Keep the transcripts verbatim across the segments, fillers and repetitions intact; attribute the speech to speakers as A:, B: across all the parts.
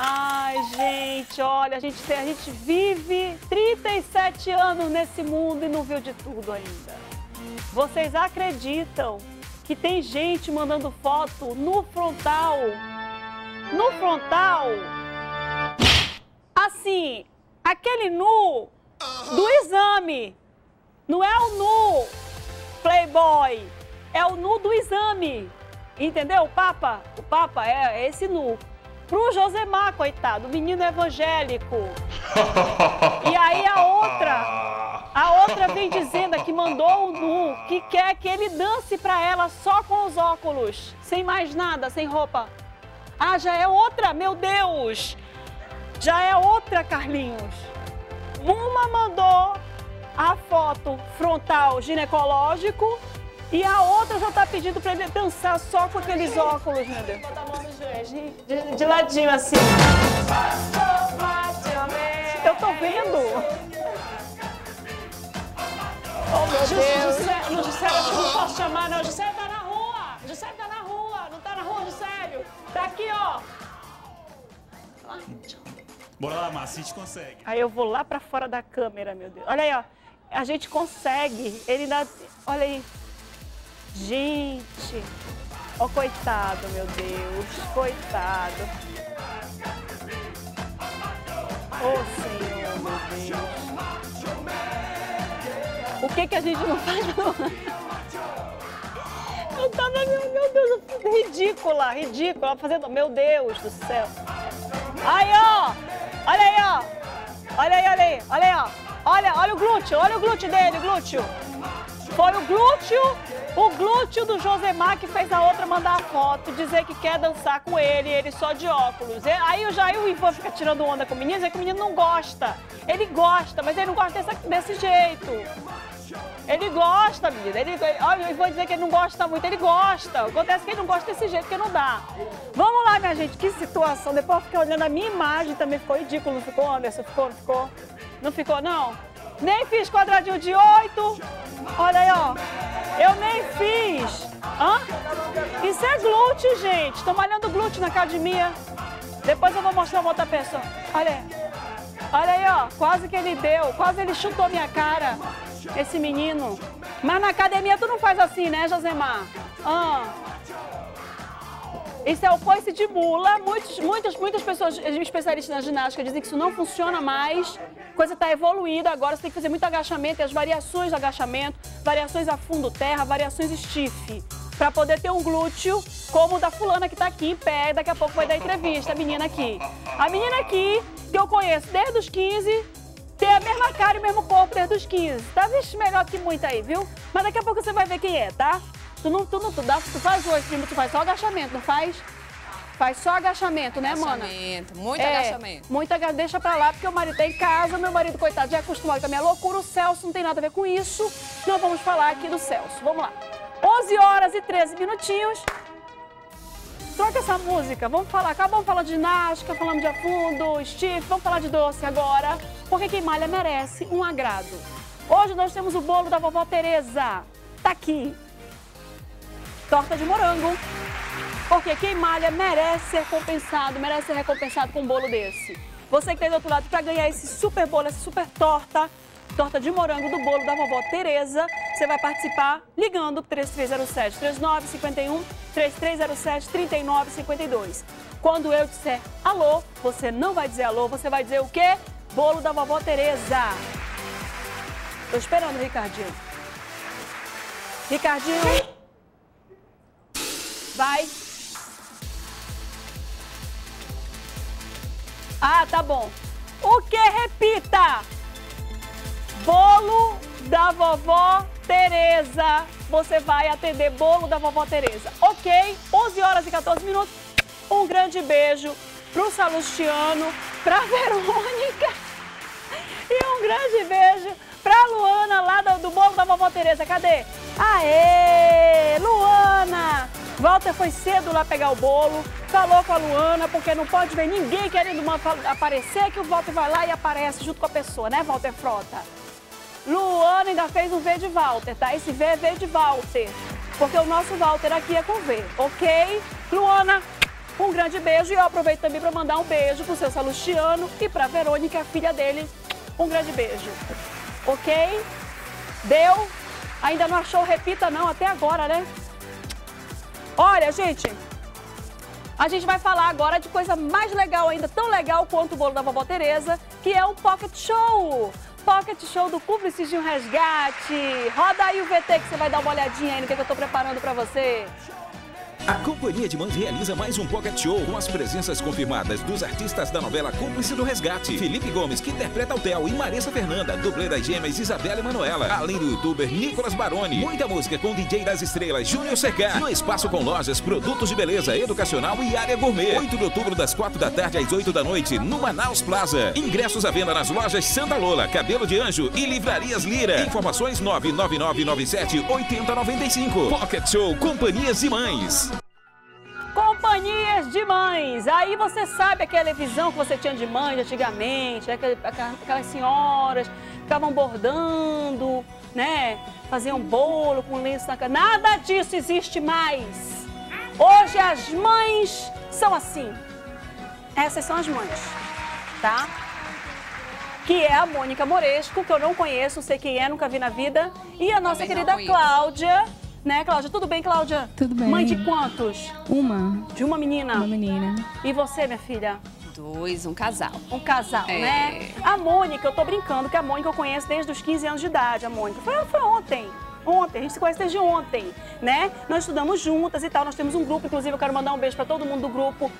A: Ai, gente, olha, a gente, tem, a gente vive trinta e sete anos nesse mundo e não viu de tudo ainda. Vocês acreditam que tem gente mandando foto no frontal? No frontal? Assim, aquele nu do exame. Não é o nu playboy, é o nu do exame. Entendeu? O Papa, o Papa é, é esse nu. Pro Josemar, coitado, o menino evangélico. E aí a outra, a outra vem dizendo que mandou o nu, que quer que ele dance pra ela só com os óculos, sem mais nada, sem roupa. Ah, já é outra, meu Deus! Já é outra, Carlinhos. Uma mandou a foto frontal ginecológico e a outra já tá pedindo pra ele dançar só com aqueles óculos, meu Deus. Bota a mão no joelho, de, de ladinho assim. Eu tô vendo. Oh, meu Deus. Juscelio, Juscelio, eu não posso chamar, não. Juscelio tá na rua. Juscelio tá na rua. Não tá na rua, Juscelio. Tá aqui, ó.
B: Bora lá, Márcia, a gente consegue.
A: Aí eu vou lá pra fora da câmera, meu Deus. Olha aí, ó. A gente consegue. Ele dá... Olha aí. Gente. Ó, coitado, meu Deus. Coitado. Ô, Senhor, meu Deus. O que que a gente não faz? Eu tava, meu Deus, ridícula, ridícula. Fazendo... Meu Deus do céu. Aí, ó. Olha aí, ó. Olha aí, olha aí. Olha aí, ó. Olha, olha o glúteo. Olha o glúteo dele, o glúteo. Foi o glúteo, o glúteo do Josemar que fez a outra mandar a foto, dizer que quer dançar com ele, ele só de óculos. Aí o Jair, o Ivan fica tirando onda com o menino, dizer que o menino não gosta. Ele gosta, mas ele não gosta desse, desse jeito. Ele gosta, menina. Ele, olha, o Ivan dizer que ele não gosta muito, ele gosta. Acontece que ele não gosta desse jeito, que não dá. Vamos lá, minha gente, que situação. Depois eu fiquei olhando a minha imagem, também ficou ridículo, não ficou, Anderson? Ficou, não ficou? Não ficou, não? Nem fiz quadradinho de oito. Olha aí, ó. Eu nem fiz. Hã? Isso é glúteo, gente. Estou malhando glúteo na academia. Depois eu vou mostrar uma outra pessoa. Olha aí. Olha aí, ó. Quase que ele deu. Quase ele chutou minha cara. Esse menino. Mas na academia tu não faz assim, né, Josemar? Ah. Isso é o coice de mula. Muitos, muitas, muitas pessoas, especialistas na ginástica, dizem que isso não funciona mais. A coisa está evoluída, agora você tem que fazer muito agachamento, e as variações de agachamento, variações a fundo terra, variações stiff, para poder ter um glúteo como o da fulana que está aqui em pé, daqui a pouco vai dar entrevista, a menina aqui. A menina aqui, que eu conheço desde os quinze, tem a mesma cara e o mesmo corpo desde os quinze. Tá, vixe, melhor que muito aí, viu? Mas daqui a pouco você vai ver quem é, tá? Tu não, tu não, tu, dá, tu faz hoje, primo, tu faz só agachamento, não faz? Faz só agachamento, né, mana?
C: Agachamento, muito
A: é,
C: agachamento.
A: Muito agachamento. Deixa pra lá, porque o marido tá em casa, meu marido, coitado, já é acostumado com a minha loucura. O Celso não tem nada a ver com isso. Não vamos falar aqui do Celso. Vamos lá. onze horas e treze minutinhos. Troca essa música. Vamos falar. Acabamos falando de ginástica, falamos de afundo, stiff. Vamos falar de doce agora, porque quem malha merece um agrado. Hoje nós temos o bolo da vovó Tereza. Tá aqui. Torta de morango. Porque quem malha merece ser compensado, merece ser recompensado com um bolo desse. Você que está aí do outro lado, para ganhar esse super bolo, essa super torta, torta de morango do bolo da vovó Tereza, você vai participar ligando três três zero sete, três nove cinco um, três três zero sete, três nove cinco dois. Quando eu disser alô, você não vai dizer alô, você vai dizer o quê? Bolo da vovó Tereza. Tô esperando, Ricardinho. Ricardinho. Vai. Ah, tá bom. O que? Repita. Bolo da vovó Tereza. Você vai atender bolo da vovó Tereza. Ok? onze horas e quatorze minutos. Um grande beijo pro Salustiano, pra Verônica. E um grande beijo pra Luana lá do, do bolo da vovó Tereza. Cadê? Aê, Luana! Walter foi cedo lá pegar o bolo, falou com a Luana, porque não pode ver ninguém querendo aparecer, que o Walter vai lá e aparece junto com a pessoa, né, Walter Frota? Luana ainda fez um V de Walter, tá? Esse V é V de Walter, porque o nosso Walter aqui é com V, ok? Luana, Um grande beijo e eu aproveito também para mandar um beijo pro seu Salustiano e pra Verônica, a filha dele. Um grande beijo. Ok? Deu? Ainda não achou? Repita não, até agora, né? Olha, gente, a gente vai falar agora de coisa mais legal ainda, tão legal quanto o bolo da vovó Tereza, que é o Pocket Show. Pocket Show do Cúmplices de um Resgate. Roda aí o V T que você vai dar uma olhadinha aí no que eu tô preparando pra você.
C: A Companhia de Mães realiza mais um Pocket Show com as presenças confirmadas dos artistas da novela Cúmplice do Resgate. Felipe Gomes, que interpreta o Theo, e Maressa Fernanda, dublê das gêmeas Isabela e Manuela. Além do youtuber Nicolas Baroni. Muita música com D J das estrelas Júnior C K. No espaço com lojas, produtos de beleza, educacional e área gourmet. oito de outubro, das quatro da tarde às oito da noite, no Manaus Plaza. Ingressos à venda nas lojas Santa Lola, Cabelo de Anjo e Livrarias Lira. Informações nove nove nove nove sete oito zero nove cinco. Pocket Show Companhias de Mães.
A: Companhias de mães. Aí você sabe aquela visão que você tinha de mãe de antigamente, aquelas senhoras que ficavam bordando, né? Faziam bolo com lenço na cara. Nada disso existe mais. Hoje as mães são assim. Essas são as mães, tá? Que é a Mônica Moresco, que eu não conheço, não sei quem é, nunca vi na vida. E a nossa querida Cláudia. Né, Cláudia? Tudo bem, Cláudia?
D: Tudo bem.
A: Mãe de quantos?
D: Uma.
A: De uma menina?
D: Uma menina.
A: E você, minha filha?
E: Dois, um casal.
A: Um casal, é. né? A Mônica, eu tô brincando que a Mônica eu conheço desde os quinze anos de idade, a Mônica. Foi, foi ontem. Ontem, a gente se conhece desde ontem, né? Nós estudamos juntas e tal, nós temos um grupo, inclusive eu quero mandar um beijo pra todo mundo do grupo.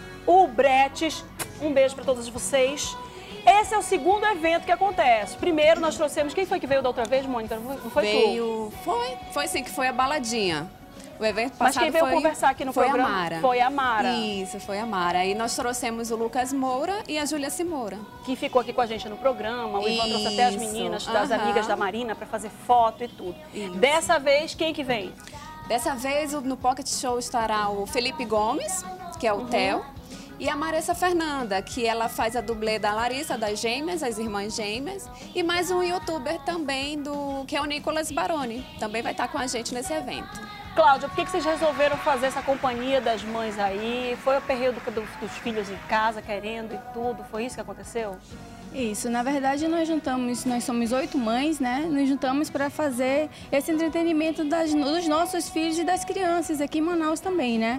A: O Bretes, um beijo pra todos vocês. Esse é o segundo evento que acontece. Primeiro nós trouxemos... Quem foi que veio da outra vez, Mônica? Não foi
E: veio... tu? Foi, foi sim, que foi a baladinha. O evento passado
A: Mas quem veio
E: foi,
A: conversar aqui no
E: foi
A: programa?
E: A Mara.
A: Foi a Mara.
E: Isso, foi a Mara. Aí nós trouxemos o Lucas Moura e a Júlia Simoura.
A: Que ficou aqui com a gente no programa. O Ivan trouxe até as meninas, das uhum. amigas da Marina, para fazer foto e tudo. Isso. Dessa vez, quem que vem?
E: Dessa vez, no Pocket Show estará o Felipe Gomes, que é o uhum. Theo. E a Maressa Fernanda, que ela faz a dublê da Larissa, das gêmeas, as irmãs gêmeas. E mais um youtuber também, do, que é o Nicolas Baroni. Também vai estar com a gente nesse evento.
A: Cláudia, por que vocês resolveram fazer essa companhia das mães aí? Foi o período do, dos filhos em casa, querendo e tudo? Foi isso que aconteceu?
D: Isso, na verdade nós juntamos, nós somos oito mães, né? Nos juntamos para fazer esse entretenimento das, dos nossos filhos e das crianças aqui em Manaus também, né?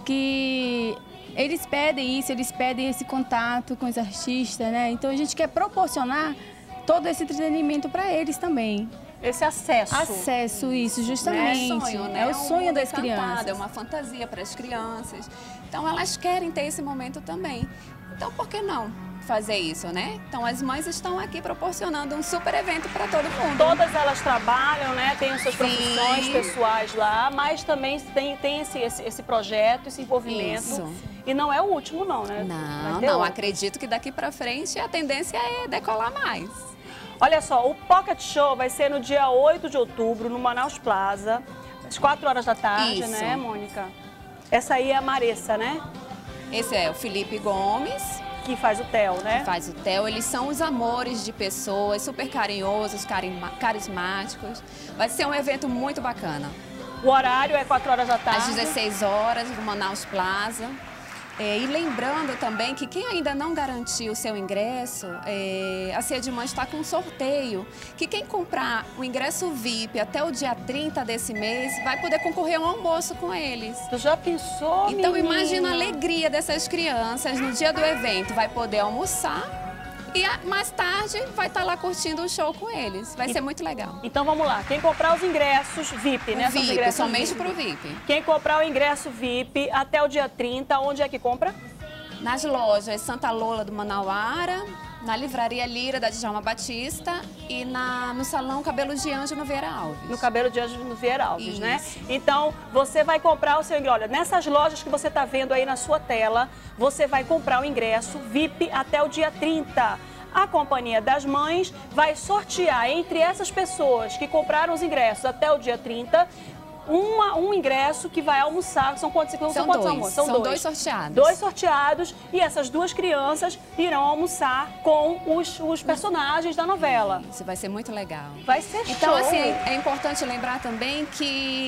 D: Que... eles pedem isso, eles pedem esse contato com os artistas, né? Então a gente quer proporcionar todo esse entretenimento para eles também.
A: Esse acesso.
D: Acesso, isso, justamente.
E: É, sonho, né?
D: É o sonho
E: um
D: das
E: encantado,
D: crianças.
E: É uma fantasia para as crianças. Então elas querem ter esse momento também. Então por que não fazer isso, né? Então as mães estão aqui proporcionando um super evento para todo mundo.
A: Todas elas trabalham, né? Tem as suas profissões Sim. pessoais lá, mas também tem, tem esse, esse, esse projeto, esse envolvimento.
E: Isso.
A: E não é o último não, né?
E: Não, não. Outro. Acredito que daqui para frente a tendência é decolar mais.
A: Olha só, o Pocket Show vai ser no dia oito de outubro, no Manaus Plaza, às quatro horas da tarde,
E: Isso.
A: né, Mônica? Essa aí é a Maressa, né?
E: Esse é o Felipe Gomes.
A: Que faz o Theo, né?
E: Que faz o Theo. Eles são os amores de pessoas, super carinhosos, carismáticos. Vai ser um evento muito bacana.
A: O horário é quatro horas da tarde.
E: Às dezesseis horas, no Manaus Plaza. É, e lembrando também que quem ainda não garantiu o seu ingresso, é, a Cia de Mães está com um sorteio, que quem comprar o ingresso V I P até o dia trinta desse mês, vai poder concorrer a um almoço com eles.
A: Tu já pensou,
E: Então
A: menina?
E: imagina a alegria dessas crianças no dia do evento, vai poder almoçar. E mais tarde vai estar lá curtindo o show com eles. Vai e, ser muito legal.
A: Então vamos lá. Quem comprar os ingressos V I P, né?
E: V I P,
A: ingressos
E: somente para o V I P.
A: Quem comprar o ingresso V I P até o dia trinta, onde é que compra?
E: Nas lojas Santa Lola do Manauara, na Livraria Lira da Djalma Batista e na, no Salão Cabelo de Anjo no Vieira Alves.
A: No Cabelo de Anjo no Vieira Alves,
E: Isso.
A: né? Então, você vai comprar o seu ingresso. Olha, nessas lojas que você está vendo aí na sua tela, você vai comprar o ingresso V I P até o dia trinta. A Companhia das Mães vai sortear entre essas pessoas que compraram os ingressos até o dia trinta, Uma, um ingresso que vai almoçar. São quantos, são
E: são
A: quantos
E: dois.
A: almoços?
E: São, são dois. dois sorteados.
A: Dois sorteados e essas duas crianças irão almoçar com os, os personagens da novela.
E: Isso vai ser muito legal.
A: Vai ser
E: Então,
A: show.
E: assim, é, é importante lembrar também que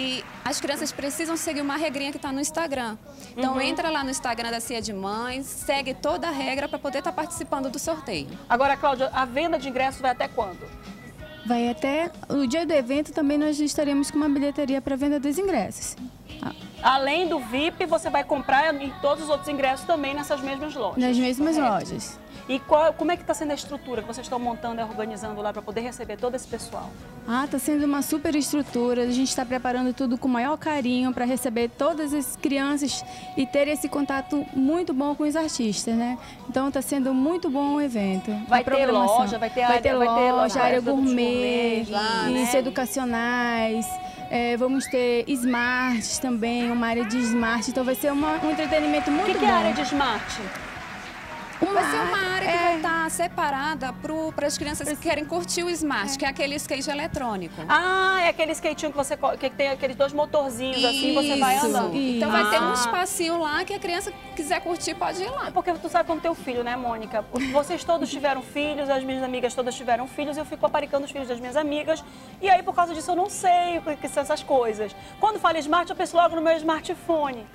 E: as crianças precisam seguir uma regrinha que está no Instagram. Então, uhum. entra lá no Instagram da Ceia de Mães, segue toda a regra para poder estar tá participando do sorteio.
A: Agora, Cláudia, a venda de ingressos vai até quando?
D: Vai até o dia do evento, também nós estaremos com uma bilheteria para venda dos ingressos. Ah.
A: Além do V I P, você vai comprar em todos os outros ingressos também nessas mesmas lojas?
D: Nas mesmas
A: correto?
D: lojas.
A: E qual, como é que está sendo a estrutura que vocês estão montando e organizando lá para poder receber todo esse pessoal?
D: Ah, está sendo uma super estrutura. A gente está preparando tudo com o maior carinho para receber todas as crianças e ter esse contato muito bom com os artistas, né? Então está sendo muito bom o evento.
A: Vai ter loja, vai ter área,
D: vai ter loja,
A: vai ter loja,
D: área gourmet,
A: gourmet lá,
D: isso,
A: né?
D: educacionais. É, vamos ter smarts também, uma área de smart. Então vai ser uma, um entretenimento muito bom.
A: O que, que é a área de smart?
E: Uma, vai ser uma área é... que vai estar separada para as crianças que querem curtir o Smart, é. que é aquele skate eletrônico.
A: Ah, é aquele skatinho que você que tem aqueles dois motorzinhos isso, assim, você vai andando.
E: Isso. Então
A: ah.
E: vai ter um espacinho lá que a criança quiser curtir pode ir lá.
A: É porque tu sabe como teu filho, né, Mônica? Vocês todos tiveram filhos, as minhas amigas todas tiveram filhos, eu fico paparicando os filhos das minhas amigas. E aí, por causa disso, eu não sei o que são essas coisas. Quando fala Smart, eu penso logo no meu smartphone.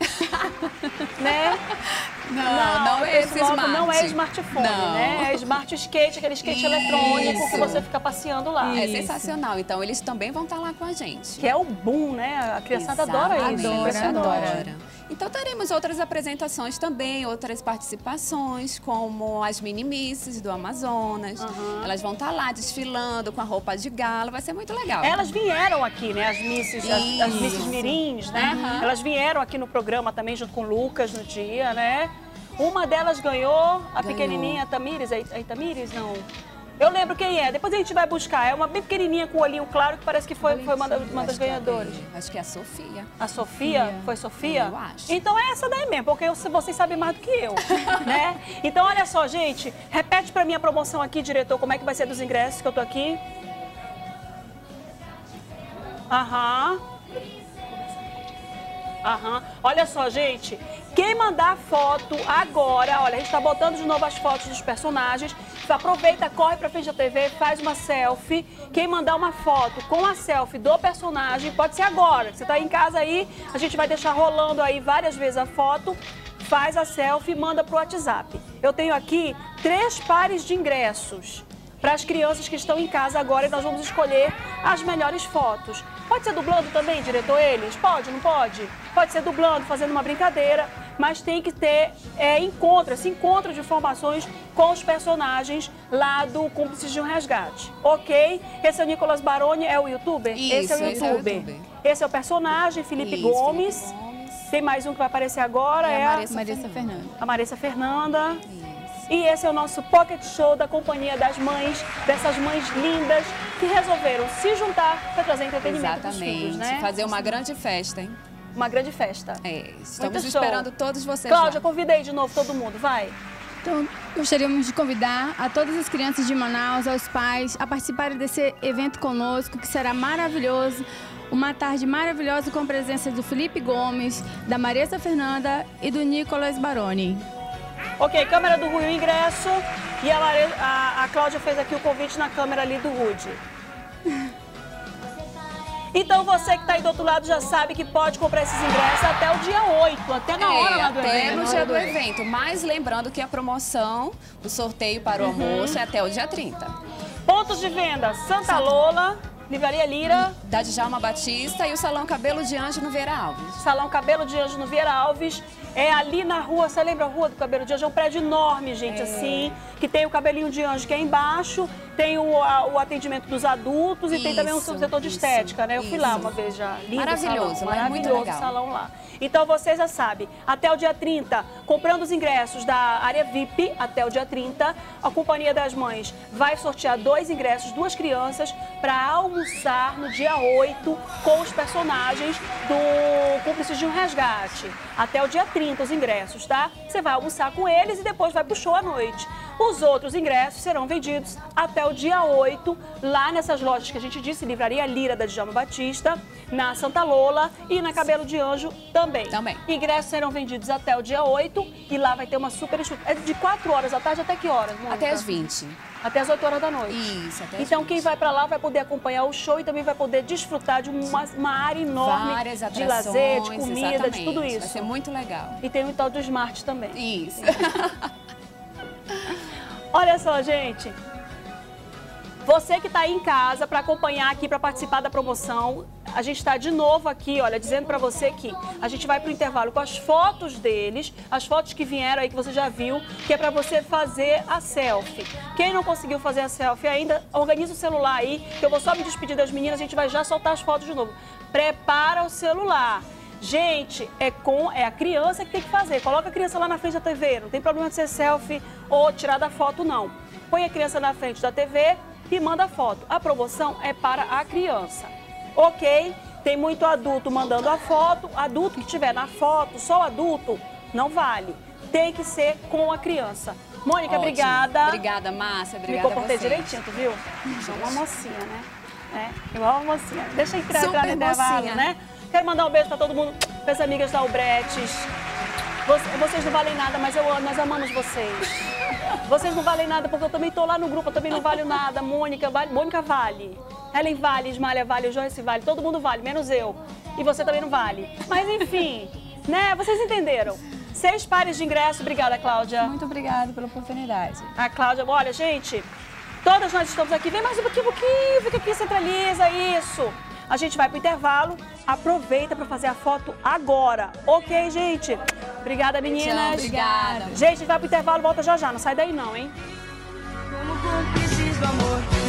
A: né?
E: Não, não, não é esse
A: logo,
E: Smart.
A: Não é smartphone, não. né? É smart skate, aquele skate Isso. eletrônico que você fica passeando lá.
E: É
A: isso.
E: sensacional. Então, eles também vão estar lá com a gente.
A: Que é o boom, né? A criançada Exato. adora isso.
E: Adora, adora. Então, teremos outras apresentações também, outras participações, como as mini-misses do Amazonas. Uhum. Elas vão estar lá desfilando com a roupa de gala, vai ser muito legal.
A: Elas vieram aqui, né? As misses, as, as misses mirins, né? Uhum. Elas vieram aqui no programa também, junto com o Lucas, no dia, né? Uma delas ganhou, a ganhou. pequenininha Tamires, é Itamires? Não. Eu lembro quem é, depois a gente vai buscar. É uma bem pequenininha com o olhinho claro que parece que foi, foi uma, uma das ganhadoras.
E: É, acho que é a Sofia.
A: A Sofia? Sofia. Foi Sofia?
E: Eu acho.
A: Então é essa daí mesmo, porque eu, vocês sabem mais do que eu, né? Então olha só, gente, repete pra mim a promoção aqui, diretor, como é que vai ser dos ingressos que eu tô aqui. Aham. Aham. Olha só, gente, quem mandar foto agora, olha, a gente tá botando de novo as fotos dos personagens, aproveita, corre pra frente da T V, faz uma selfie. Quem mandar uma foto com a selfie do personagem, pode ser agora, você tá em casa aí, a gente vai deixar rolando aí várias vezes a foto, faz a selfie e manda pro WhatsApp. Eu tenho aqui três pares de ingressos para as crianças que estão em casa agora e nós vamos escolher as melhores fotos. Pode ser dublando também, diretor, eles? Pode, não pode? Pode ser dublando, fazendo uma brincadeira, mas tem que ter é, encontro, esse encontro de informações com os personagens lá do Cúmplices de um Resgate, ok? Esse é o Nicolas Baroni, é o youtuber?
E: Isso,
A: esse é o
E: esse
A: youtuber.
E: É o YouTuber.
A: Esse é o personagem, Felipe Isso, Gomes. Felipe Gomes. Tem mais um que vai aparecer agora, é,
D: é
A: a
D: Marissa, Marissa Fernanda. Fernanda.
A: A Marissa Fernanda. E esse é o nosso Pocket Show da Companhia das Mães, dessas mães lindas que resolveram se juntar para trazer entretenimento para os filhos, né?
E: Fazer uma grande festa, hein?
A: Uma grande festa.
E: É, estamos esperando todos vocês
A: Cláudia,
E: lá.
A: convidei de novo todo mundo, vai.
D: Então, gostaríamos de convidar a todas as crianças de Manaus, aos pais, a participarem desse evento conosco, que será maravilhoso. Uma tarde maravilhosa com a presença do Felipe Gomes, da Marissa Fernanda e do Nicolas Baroni.
A: Ok, câmera do Rui, o ingresso. E a, a, a Cláudia fez aqui o convite na câmera ali do Rude. Então você que está aí do outro lado já sabe que pode comprar esses ingressos até o dia oito, até na hora
E: é,
A: lá do
E: até
A: evento.
E: Até no dia do evento. Mas lembrando que a promoção, o sorteio para o uhum. almoço é até o dia trinta.
A: Pontos de venda, Santa Lola, Livraria Lira.
E: Da Djalma Batista e o Salão Cabelo de Anjo no Vieira Alves.
A: Salão Cabelo de Anjo no Vieira Alves. É ali na rua, você lembra a Rua do Cabelo de Anjo? É um prédio enorme, gente, é. assim, que tem o cabelinho de anjo que é embaixo, tem o, a, o atendimento dos adultos e isso, tem também um setor de isso, estética, né? Eu fui isso. lá uma vez já. Lindo
E: maravilhoso,
A: salão,
E: é
A: maravilhoso
E: muito legal.
A: salão lá. Então vocês já sabem, até o dia trinta, comprando os ingressos da área V I P, até o dia trinta, a Companhia das Mães vai sortear dois ingressos, duas crianças, para almoçar no dia oito com os personagens do Cúmplices de um Resgate. Até o dia trinta os ingressos, tá? Você vai almoçar com eles e depois vai pro show à noite. Os outros ingressos serão vendidos até o dia oito, lá nessas lojas que a gente disse, Livraria Lira da Djalma Batista, na Santa Lola e na Cabelo de Anjo também.
E: Também.
A: Ingressos serão vendidos até o dia oito e lá vai ter uma super estrutura. É de quatro horas da tarde até que horas, Mônica?
E: Até às vinte.
A: Até as oito horas da noite.
E: Isso, até às
A: Então
E: vinte.
A: quem vai pra lá vai poder acompanhar o show e também vai poder desfrutar de uma, uma área enorme
E: Várias
A: de lazer, de
E: atrações,
A: comida, de
E: exatamente.
A: tudo isso.
E: Vai ser muito legal.
A: E tem o tal do Smart também.
E: Isso.
A: Olha só, gente. Você que está aí em casa para acompanhar aqui, para participar da promoção, a gente está de novo aqui, olha, dizendo para você que a gente vai para o intervalo com as fotos deles, as fotos que vieram aí, que você já viu, que é para você fazer a selfie. Quem não conseguiu fazer a selfie ainda, organiza o celular aí, que eu vou só me despedir das meninas, a gente vai já soltar as fotos de novo. Prepara o celular. Gente, é, com, é a criança que tem que fazer. Coloca a criança lá na frente da T V, não tem problema de ser selfie ou tirar da foto, não. Põe a criança na frente da T V e manda a foto. A promoção é para a criança, ok? Tem muito adulto mandando a foto. Adulto que tiver na foto, só adulto, não vale. Tem que ser com a criança. Mônica,
E: Ótimo.
A: Obrigada.
E: Obrigada, Márcia. Obrigada
A: Me comportei
E: a vocês.
A: direitinho, tu viu? Sou uma mocinha, né? É, eu amo mocinha. Deixa eu entrar, entrar no
E: Super
A: intervalo,
E: mocinha.
A: né? Quero mandar um beijo pra todo mundo, para as amigas da Albretes. Vocês não valem nada, mas eu, nós amamos vocês. Vocês não valem nada, porque eu também tô lá no grupo, eu também não valho nada. Mônica vale, Mônica vale. Helen vale, Ismália vale, o Joyce vale, todo mundo vale, menos eu. E você também não vale. Mas enfim, né? Vocês entenderam. Seis pares de ingresso. Obrigada, Cláudia.
D: Muito obrigada pela oportunidade.
A: A Cláudia, olha, gente, todas nós estamos aqui. Vem mais um pouquinho, um pouquinho, fica aqui, centraliza, isso. A gente vai pro intervalo, aproveita para fazer a foto agora, ok, gente? Obrigada, meninas.
E: Tchau, obrigada.
A: Gente, a gente vai pro intervalo, volta já já, não sai daí não, hein?
F: Como cúmplices do amor.